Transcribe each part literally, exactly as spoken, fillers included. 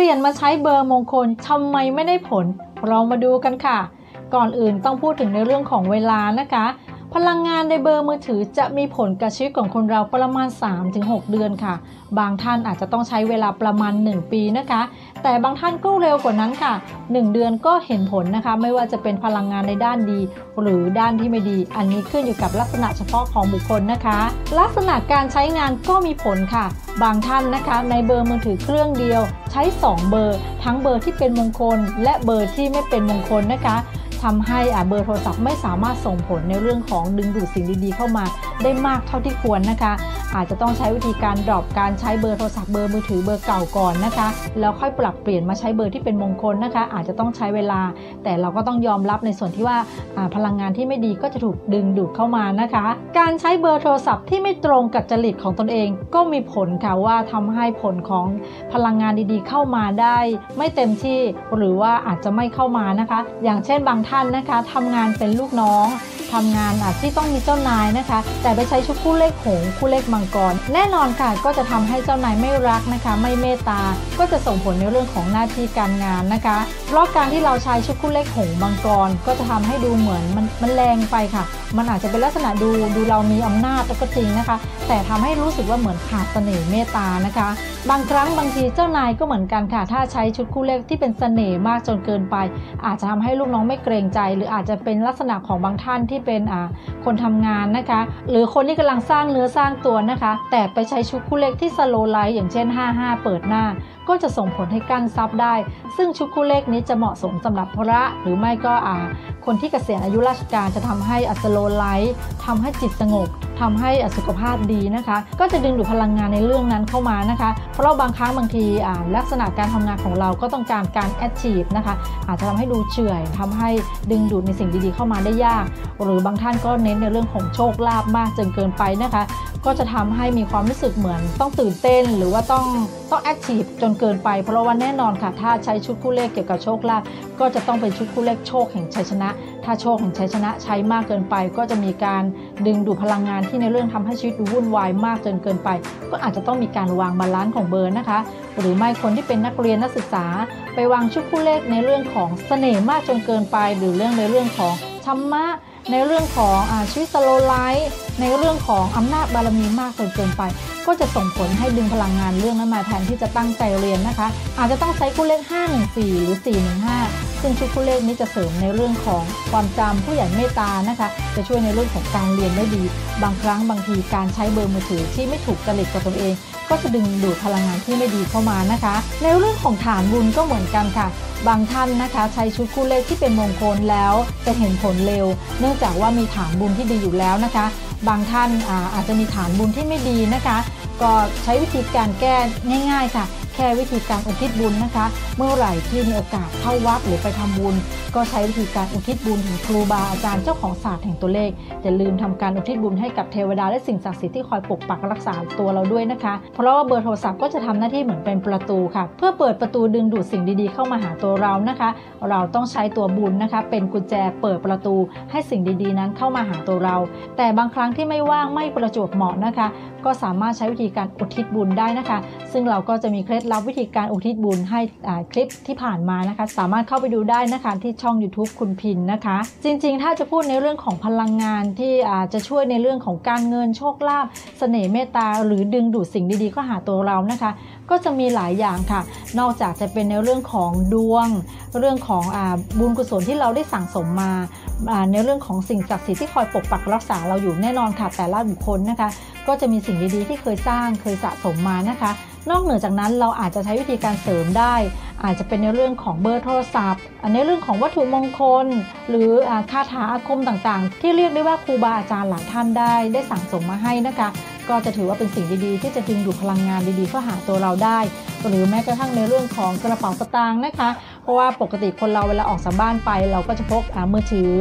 ลี่ยนมาใช้เบอร์มงคลทำไมไม่ได้ผลเรามาดูกันค่ะก่อนอื่นต้องพูดถึงในเรื่องของเวลานะคะพลังงานในเบอร์มือถือจะมีผลกับชีวิตของคนเราประมาณ สามถึงหก เดือนค่ะบางท่านอาจจะต้องใช้เวลาประมาณหนึ่งปีนะคะแต่บางท่านก็เร็วกว่านั้นค่ะหนึ่งเดือนก็เห็นผลนะคะไม่ว่าจะเป็นพลังงานในด้านดีหรือด้านที่ไม่ดีอันนี้ขึ้นอยู่กับลักษณะเฉพาะของบุคคลนะคะลักษณะการใช้งานก็มีผลค่ะบางท่านนะคะในเบอร์มือถือเครื่องเดียวใช้สองเบอร์ทั้งเบอร์ที่เป็นมงคลและเบอร์ที่ไม่เป็นมงคลนะคะทำให้เบอร์โทรศัพท์ไม่สามารถส่งผลในเรื่องของดึงดูดสิ่งดีๆเข้ามาได้มากเท่าที่ควรนะคะอาจจะต้องใช้วิธีการดรอปการใช้เบอร์โทรศัพท์เบอร์มือถือเบอร์เก่าก่อนนะคะแล้วค่อยปรับเปลี่ยนมาใช้เบอร์ที่เป็นมงคลนะคะอาจจะต้องใช้เวลาแต่เราก็ต้องยอมรับในส่วนที่ว่าพลังงานที่ไม่ดีก็จะถูกดึงดูดเข้ามานะคะการใช้เบอร์โทรศัพท์ที่ไม่ตรงกับจริตของตนเองก็มีผลค่ะว่าทำให้ผลของพลังงานดีๆเข้ามาได้ไม่เต็มที่หรือว่าอาจจะไม่เข้ามานะคะอย่างเช่นบางท่านนะคะทำงานเป็นลูกน้องทำงานอาจที่ต้องมีเจ้านายนะคะแต่ไปใช้ชุดคู่เลขหงส์คู่เลขมังกรแน่นอนค่ะก็จะทำให้เจ้านายไม่รักนะคะไม่เมตตาก็จะส่งผลในเรื่องของหน้าที่การงานนะคะเพราะการที่เราใช้ชุดคู่เลขหงส์มังกรก็จะทำให้ดูเหมือนมันมันแรงไปค่ะมันอาจจะเป็นลักษณะดูดูเรามีอำนาจก็จริงนะคะแต่ทำให้รู้สึกว่าเหมือนขาดเสน่ห์เมตตานะคะบางครั้งบางทีเจ้านายก็เหมือนกันค่ะถ้าใช้ชุดคู่เลขที่เป็นเสน่ห์มากจนเกินไปอาจจะทำให้ลูกน้องไม่เกรงใจหรืออาจจะเป็นลักษณะของบางท่านที่เป็นอ่าคนทำงานนะคะหรือคนที่กำลังสร้างเนื้อสร้างตัวนะคะแต่ไปใช้ชุดคู่เลขที่สโลว์ไลท์อย่างเช่นห้าห้าเปิดหน้าก็จะส่งผลให้กั้นซับได้ซึ่งชุดคู่เลขนี้จะเหมาะสมสำหรับพระหรือไม่ก็อ่าคนที่เกษียณอายุราชการจะทำให้สโลว์ไลท์ทำให้จิตสงบทำให้สุขภาพดีนะคะก็จะดึงดูดพลังงานในเรื่องนั้นเข้ามานะคะเพราะบางครั้งบางทีลักษณะการทำงานของเราก็ต้องการการแอคทีฟนะคะอาจจะทำให้ดูเฉื่อยทำให้ดึงดูดในสิ่งดีๆเข้ามาได้ยากหรือบางท่านก็เน้นในเรื่องของโชคลาภมากจนเกินไปนะคะก็จะทำให้มีความรู้สึกเหมือนต้องตื่นเต้นหรือว่าต้องต้องแอคทีฟจนเกินไปเพราะว่าแน่นอนค่ะถ้าใช้ชุดคู่เลขเกี่ยวกับโชคลาภก็จะต้องเป็นชุดคู่เลขโชคแห่งชัยชนะถ้าโชคแห่งชัยชนะใช้มากเกินไปก็จะมีการดึงดูดพลังงานที่ในเรื่องทำให้ชีวิตดูวุ่นวายมากจนเกินไปก็อาจจะต้องมีการวางบาลานซ์ของเบอร์นะคะหรือไม่คนที่เป็นนักเรียนนักศึกษาไปวางชุดคู่เลขในเรื่องของเสน่ห์มากจนเกินไปหรือเรื่องในเรื่องของธรรมะในเรื่องของอ่าชีวิตสโลว์ไลท์ในเรื่องของอำนาจบารมีมากจนเกินไปก็จะส่งผลให้ดึงพลังงานเรื่องนั้นมาแทนที่จะตั้งใจเรียนนะคะอาจจะต้องใช้คู่เลขห้าหนึ่งสี่หรือสี่หนึ่งห้าซึ่งชุดคู่เลขนี้จะเสริมในเรื่องของความจำผู้ใหญ่เมตตานะคะจะช่วยในเรื่องของการเรียนได้ดีบางครั้งบางทีการใช้เบอร์มือถือที่ไม่ถูกจริตกับตนเองก็จะดึงดูดพลังงานที่ไม่ดีเข้ามานะคะในเรื่องของฐานบุญก็เหมือนกันค่ะบางท่านนะคะใช้ชุดคู่เลขที่เป็นมงคลแล้วจะเห็นผลเร็วเนื่องจากว่ามีฐานบุญที่ดีอยู่แล้วนะคะบางท่าน อาอาจจะมีฐานบุญที่ไม่ดีนะคะก็ใช้วิธีการแก้ง่ายๆค่ะแค่วิธีการอุทิศบุญนะคะเมื่อไหร่ที่มีโอกาสเข้าวัดหรือไปทำบุญก็ใช้วิธีการอุทิศบุญถึงครูบาอาจารย์เจ้าของศาสตร์แห่งตัวเลขอย่าลืมทำการอุทิศบุญให้กับเทวดาและสิ่งศักดิ์สิทธิ์ที่คอยปกปักรักษาตัวเราด้วยนะคะเพราะว่าเบอร์โทรศัพท์ก็จะทำหน้าที่เหมือนเป็นประตูค่ะเพื่อเปิดประตูดึงดูดสิ่งดีๆเข้ามาหาตัวเรานะคะเราต้องใช้ตัวบุญนะคะเป็นกุญแจเปิดประตูให้สิ่งดีๆนั้นเข้ามาหาตัวเราแต่บางครั้งที่ไม่ว่างไม่ประจวบเหมาะนะคะก็สามารถใช้วิธีการอุทิศบุญได้นะคะซึ่งเราก็จะมีเคล็ดลับวิธีการอุทิศบุญให้คลิปที่ผ่านมานะคะสามารถเข้าไปดูได้นะคะที่ช่อง YouTube คุณพินนะคะจริงๆถ้าจะพูดในเรื่องของพลังงานที่อาจจะช่วยในเรื่องของการเงินโชคลาภเสน่ห์เมตตาหรือดึงดูดสิ่งดีๆเข้าหาตัวเรานะคะก็จะมีหลายอย่างค่ะนอกจากจะเป็นในเรื่องของดวงเรื่องของอ่าบุญกุศลที่เราได้สั่งสมมาในเรื่องของสิ่งศักดิ์สิทธิ์ที่คอยปกปักรักษาเราอยู่แน่นอนค่ะแต่ละบุคคลนะคะก็จะมีสิ่งดีๆที่เคยสร้างเคยสะสมมานะคะนอกเหนือจากนั้นเราอาจจะใช้วิธีการเสริมได้อาจจะเป็นในเรื่องของเบอร์โทรศัพท์ในเรื่องของวัตถุมงคลหรือคาถาอาคมต่างๆที่เรียกได้ว่าครูบาอาจารย์หลายท่านได้ได้สั่งสมมาให้นะคะก็จะถือว่าเป็นสิ่งดีๆที่จะดึงดูดพลังงานดีๆเข้าหาตัวเราได้หรือแม้กระทั่งในเรื่องของกระเป๋าสตางค์นะคะเพราะว่าปกติคนเราเวลาออกจากบ้านไปเราก็จะพกมือถือ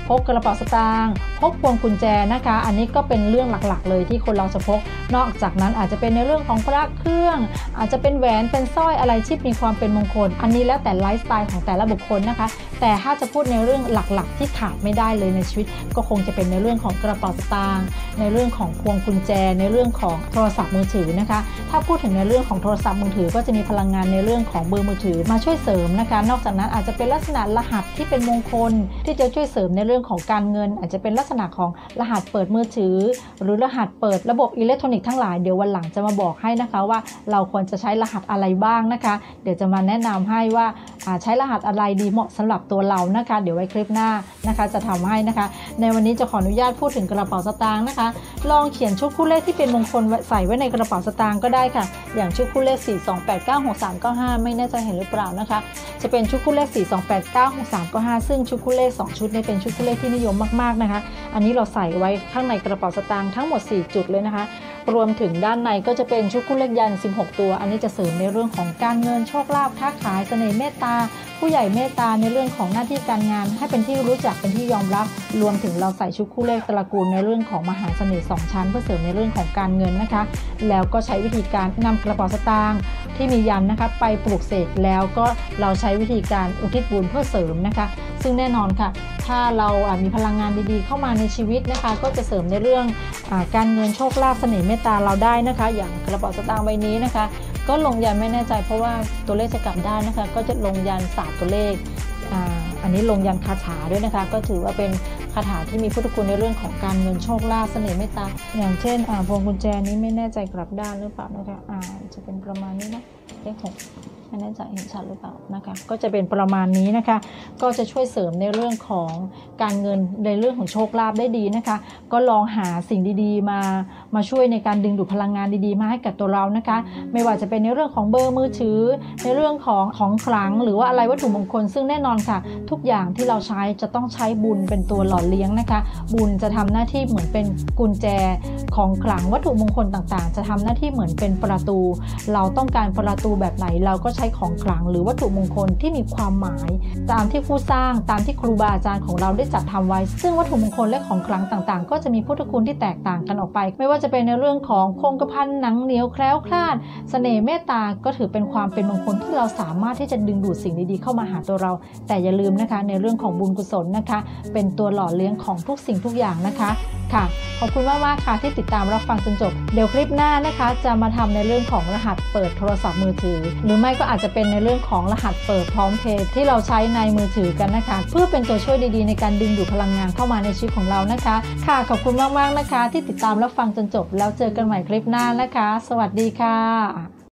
พกกระเป๋าสตางค์พกพวงกุญแจนะคะอันนี้ก็เป็นเรื่องหลักๆเลยที่คนเราจะพกนอกจากนั้นอาจจะเป็นในเรื่องของพระเครื่องอาจจะเป็นแหวนเป็นสร้อยอะไรที่มีความเป็นมงคลอันนี้แล้วแต่ไลฟ์สไตล์ของแต่ละบุคคลนะคะแต่ถ้าจะพูดในเรื่องหลักๆที่ขาดไม่ได้เลยในชีวิตก็คงจะเป็นในเรื่องของกระเป๋าสตางค์ในเรื่องของพวงกุญแจในเรื่องของโทรศัพท์มือถือนะคะถ้าพูดถึงในเรื่องของโทรศัพท์มือถือก็จะมีพลังงานในเรื่องของเบอร์มือถือมาช่วยเสริมนะคะนอกจากนั้นอาจจะเป็นลักษณะรหัสที่เป็นมงคลที่จะช่วยเสริมในเรื่องของการเงินอาจจะเป็นลักษณะของรหัสเปิดมือถือหรือรหัสเปิดระบบอิเล็กทรอนิกส์ทั้งหลายเดี๋ยววันหลังจะมาบอกให้นะคะว่าเราควรจะใช้รหัสอะไรบ้างนะคะเดี๋ยวจะมาแนะนำให้ว่าใช้รหัสอะไรดีเหมาะสำหรับตัวเรานะคะเดี๋ยวไว้คลิปหน้านะคะจะทำให้นะคะในวันนี้จะขออนุญาตพูดถึงกระเป๋าสตางค์นะคะลองเขียนชุดคู่เลขที่เป็นมงคลใส่ไว้ในกระเป๋าสตางค์ก็ได้ค่ะอย่างชุดคู่เลขสี่ สอง แปด เก้า หก สาม เก้า ห้าไม่แน่ใจเห็นหรือเปล่านะคะจะเป็นชุดคู่เลขสี่ สอง แปด เก้า หก สาม เก้า ห้าซึ่งชุดคู่เลขสองชุดนี้เป็นชุดคู่เลขที่นิยมมากๆนะคะอันนี้เราใส่ไว้ข้างในกระเป๋าสตางค์ทั้งหมดสี่จุดเลยนะคะรวมถึงด้านในก็จะเป็นชุดคู่เลขยันสิบหกตัวอันนี้จะเสริมในเรื่องของการเงินโชคลาภค้าขายเสน่ห์เมตตาผู้ใหญ่เมตตาในเรื่องของหน้าที่การงานให้เป็นที่รู้จักเป็นที่ยอมรับรวมถึงเราใส่ชุดคู่เลขตระกูลในเรื่องของมหาเสน่ห์สองชั้นเพื่อเสริมในเรื่องของการเงินนะคะแล้วก็ใช้วิธีการนำกระเป๋าสตางค์ที่มียันนะคะไปปลูกเสกแล้วก็เราใช้วิธีการอุทิศบุญเพื่อเสริมนะคะซึ่งแน่นอนค่ะถ้าเรามีพลังงานดีๆเข้ามาในชีวิตนะคะก็จะเสริมในเรื่องการเงินโชคลาภเสน่ห์เมตตาเราได้นะคะอย่างกระเป๋าสตางค์ใบนี้นะคะก็ลงยันไม่แน่ใจเพราะว่าตัวเลขจะกลับได้านนะคะก็จะลงยันศาสตร์ตัวเลข อ่า อันนี้ลงยันคาถาด้วยนะคะก็ถือว่าเป็นคาถาที่มีพุทธคุณในเรื่องของการเงินโชคลาภเสน่ห์เมตตาอย่างเช่นพวงกุญแจนี้ไม่แน่ใจกลับด้านหรือเปล่านะคะอ่าจะเป็นประมาณนี้นะเลขหกไม่แน่ใจเห็นชัดหรือเปล่านะคะก็จะเป็นประมาณนี้นะคะก็จะช่วยเสริมในเรื่องของการเงินในเรื่องของโชคลาภได้ดีนะคะก็ลองหาสิ่งดีๆมามาช่วยในการดึงดูดพลังงานดีๆมาให้กับตัวเรานะคะไม่ว่าจะเป็นในเรื่องของเบอร์มือถือในเรื่องของของขลังหรือว่าอะไรวัตถุมงคลซึ่งแน่นอนค่ะทุกอย่างที่เราใช้จะต้องใช้บุญเป็นตัวหล่อเลี้ยงนะคะบุญจะทำหน้าที่เหมือนเป็นกุญแจของขลังวัตถุมงคลต่างๆจะทำหน้าที่เหมือนเป็นประตูเราต้องการประตูแบบไหนเราก็ใช้ของขลังหรือวัตถุมงคลที่มีความหมายตามที่ผู้สร้างตามที่ครูบาอาจารย์ของเราได้จัดทำไว้ซึ่งวัตถุมงคลและของขลังต่างๆก็จะมีพุทธคุณที่แตกต่างกันออกไปไม่ว่าจะเป็นในเรื่องของคงกระพันหนังเหนียวแคล้วคลาดเสน่ห์เมตตาก็ถือเป็นความเป็นมงคลที่เราสามารถที่จะดึงดูดสิ่งดีๆเข้ามาหาตัวเราแต่อย่าลืมนะคะในเรื่องของบุญกุศลนะคะเป็นตัวหล่อเลี้ยงของทุกสิ่งทุกอย่างนะคะค่ะขอบคุณมากๆค่ะที่ติดตามรับฟังจนจบเดี๋ยวคลิปหน้านะคะจะมาทำในเรื่องของรหัสเปิดโทรศัพท์มือถือหรือไม่ก็อาจจะเป็นในเรื่องของรหัสเปิดพร้อมเพย์ที่เราใช้ในมือถือกันนะคะเพื่อเป็นตัวช่วยดีๆในการดึงดูดพลังงานเข้ามาในชีวิตของเรานะคะค่ะขอบคุณมากๆนะคะที่ติดตามรับฟังจนจบแล้วเจอกันใหม่คลิปหน้านะคะสวัสดีค่ะ